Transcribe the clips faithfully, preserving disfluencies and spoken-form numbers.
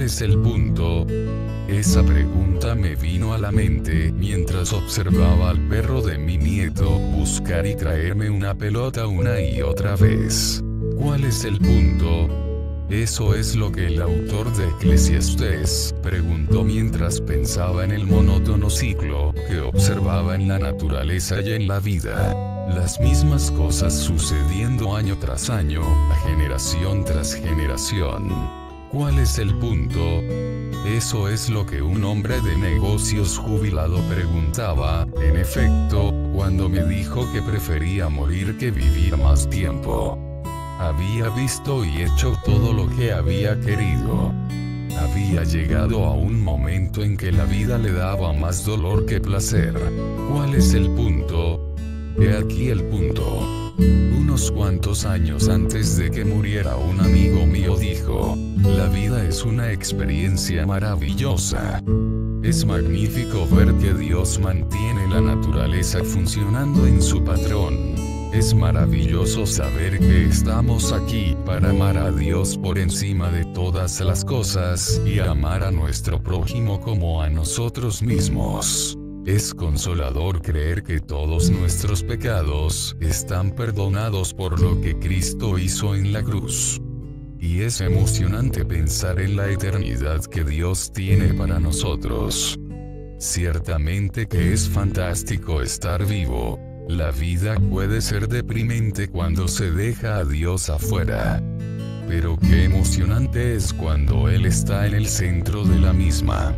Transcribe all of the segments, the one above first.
¿Cuál es el punto? Esa pregunta me vino a la mente mientras observaba al perro de mi nieto buscar y traerme una pelota una y otra vez. ¿Cuál es el punto? Eso es lo que el autor de Eclesiastés preguntó mientras pensaba en el monótono ciclo que observaba en la naturaleza y en la vida. Las mismas cosas sucediendo año tras año, generación tras generación. ¿Cuál es el punto? Eso es lo que un hombre de negocios jubilado preguntaba, en efecto, cuando me dijo que prefería morir que vivir más tiempo. Había visto y hecho todo lo que había querido. Había llegado a un momento en que la vida le daba más dolor que placer. ¿Cuál es el punto? He aquí el punto. Unos cuantos años antes de que muriera, un amigo mío dijo: la vida es una experiencia maravillosa. Es magnífico ver que Dios mantiene la naturaleza funcionando en su patrón. Es maravilloso saber que estamos aquí para amar a Dios por encima de todas las cosas y amar a nuestro prójimo como a nosotros mismos. Es consolador creer que todos nuestros pecados están perdonados por lo que Cristo hizo en la cruz. Y es emocionante pensar en la eternidad que Dios tiene para nosotros. Ciertamente que es fantástico estar vivo. La vida puede ser deprimente cuando se deja a Dios afuera. Pero qué emocionante es cuando Él está en el centro de la misma.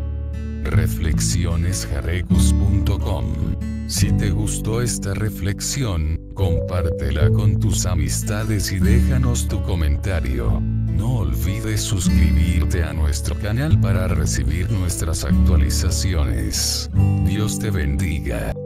reflexiones jarecus punto com. Si te gustó esta reflexión, compártela con tus amistades y déjanos tu comentario. No olvides suscribirte a nuestro canal para recibir nuestras actualizaciones. Dios te bendiga.